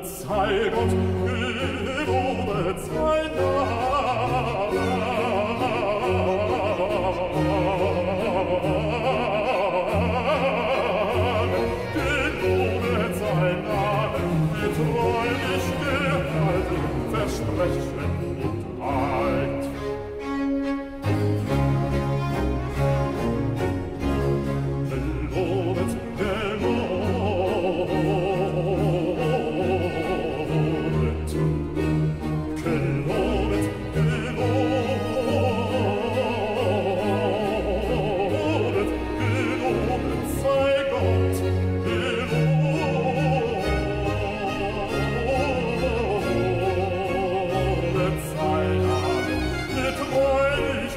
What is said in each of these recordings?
sei Gott, gelobet sei Name. Gelobet sei Name, getreulich gehalten, Versprechen und Eid. Gelobet, gelobet, gelobet, gelobet, gelobet sei Gott, gelobet sei Name, getreulich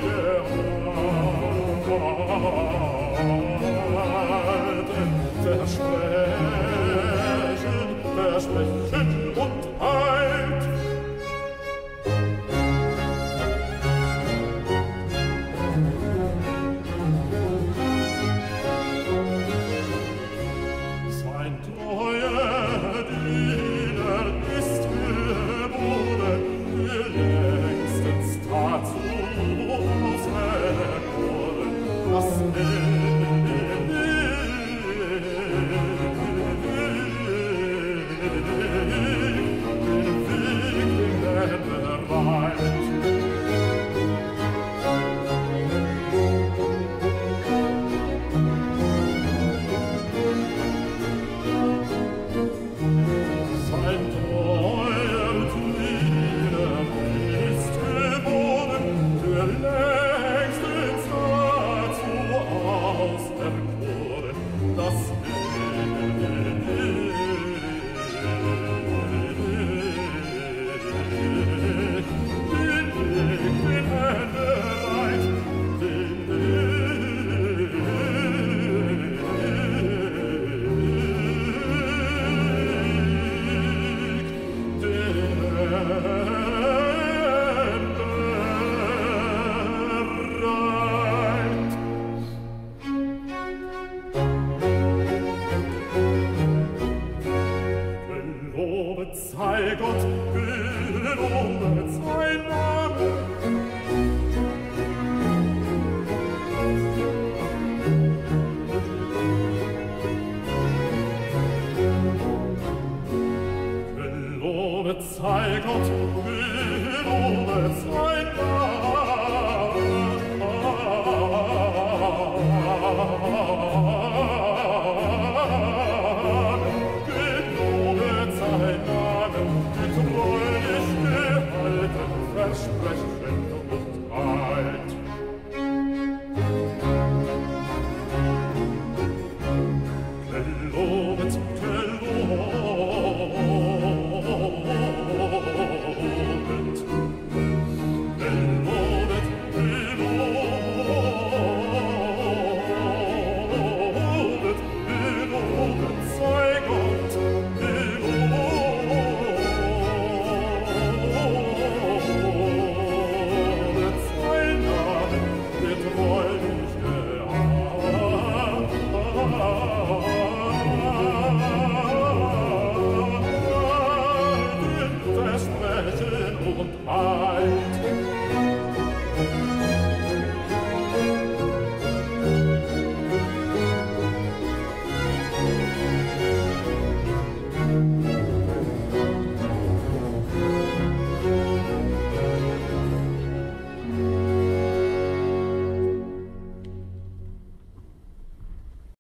gehalten, Versprechen und Eid. Sein treuer Diener ist geboren, längstens dazu auserkoren, dass gelobet sei Gott, gelobet sei Name. Gelobet sei Gott, gelobet sei Name. Gelobet sei Name, getreulich gehalten, Versprechen und Eid. Gelobet, gelobet, gelobet, gelobet, gelobet sei Gott, gelobet sei Name, getreulich gehalten, Versprechen und Eid.